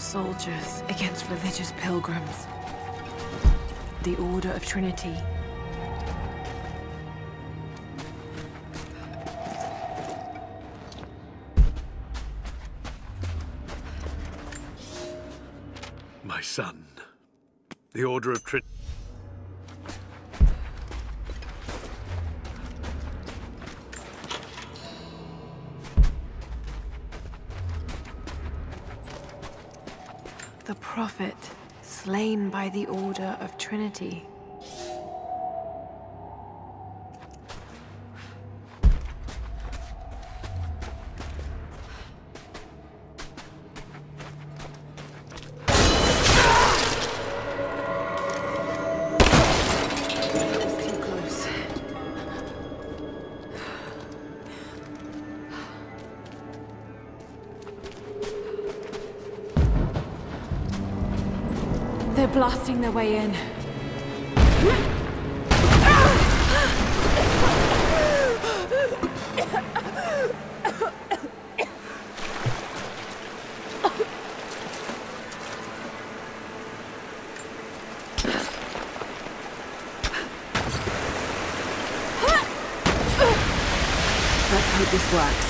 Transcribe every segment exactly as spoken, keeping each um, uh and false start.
Soldiers against religious pilgrims. The Order of Trinity. My son. The Order of Trinity. The Prophet, slain by the Order of Trinity. They're blasting their way in. Let's hope this works.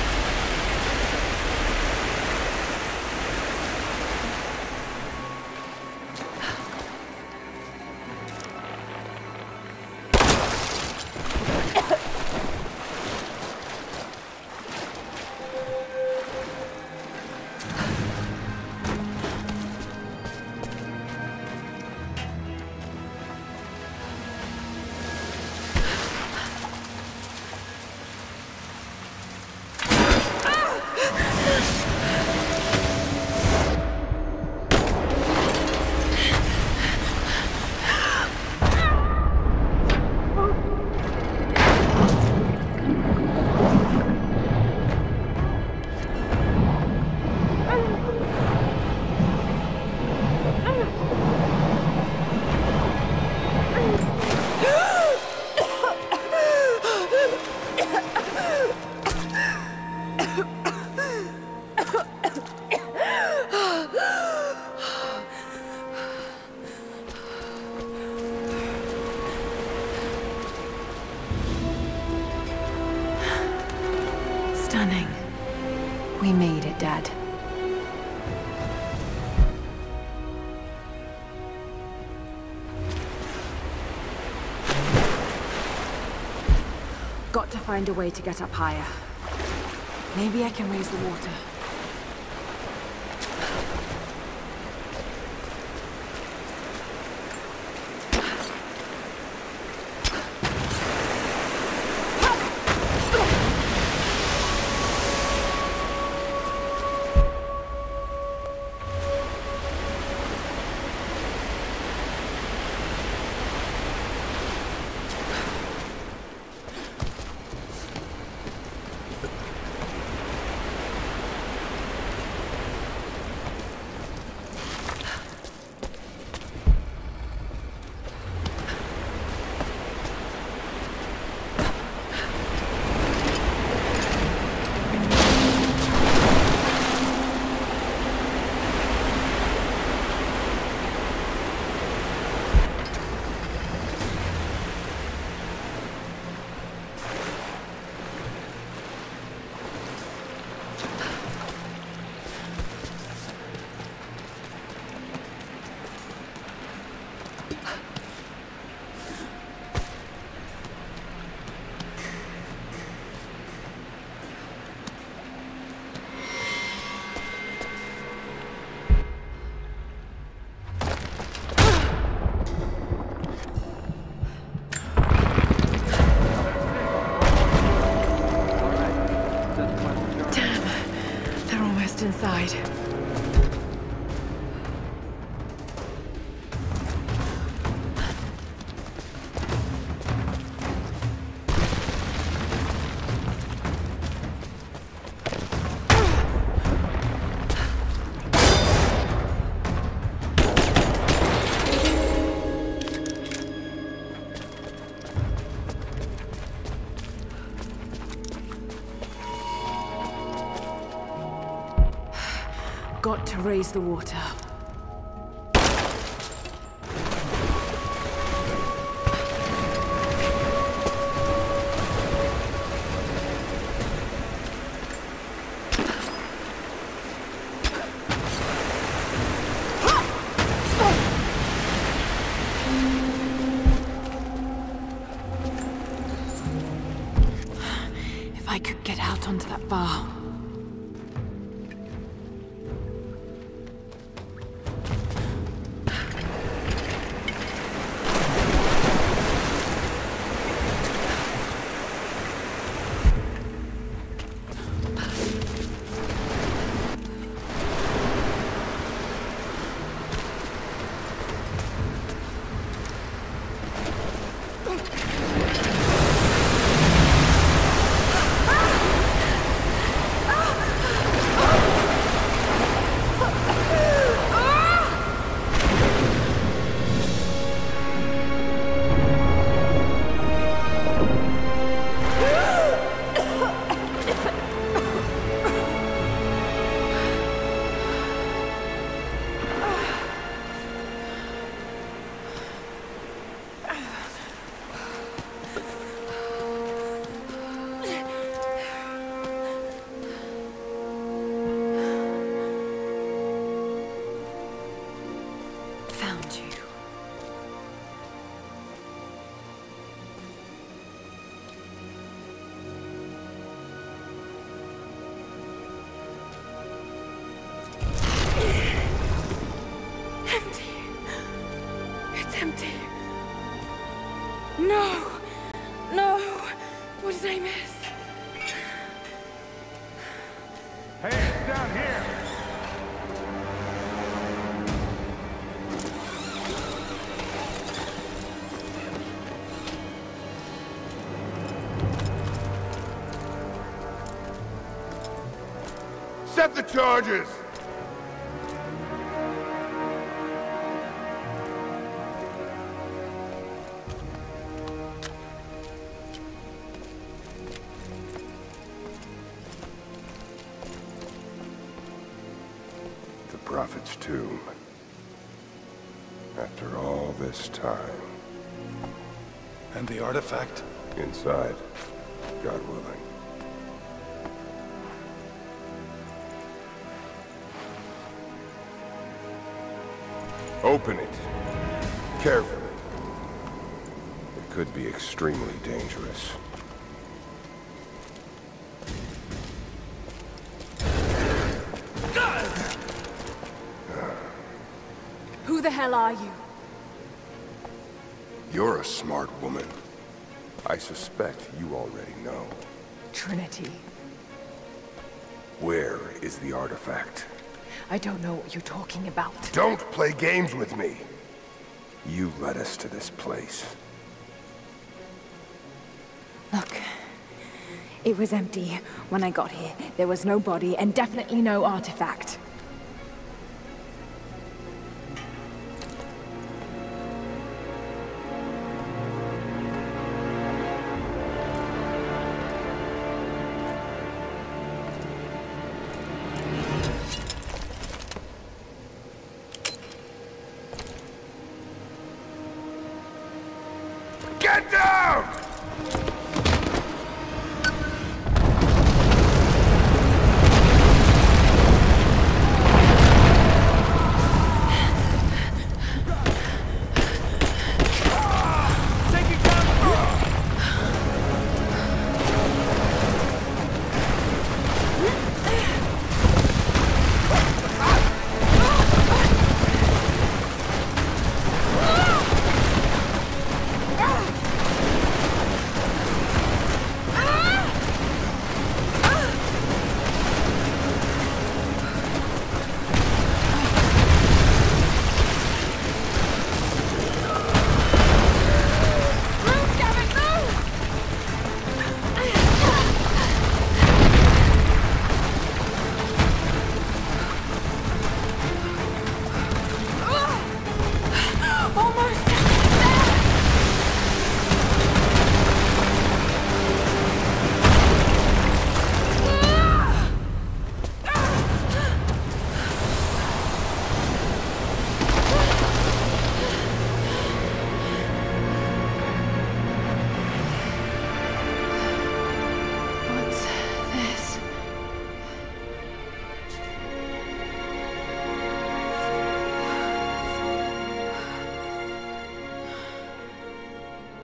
Stunning. We made it, Dad. Got to find a way to get up higher. Maybe I can raise the water. Inside. got to raise the water. If I could get out onto that bar. No! No! What did I miss? Hey, it's down here! Set the charges! Prophet's tomb. After all this time. And the artifact? Inside, God willing. Open it. Carefully. It could be extremely dangerous. Who the hell are you? You're a smart woman. I suspect you already know. Trinity. Where is the artifact? I don't know what you're talking about. Don't play games with me! You led us to this place. Look, it was empty when I got here. There was no body and definitely no artifact. Get down!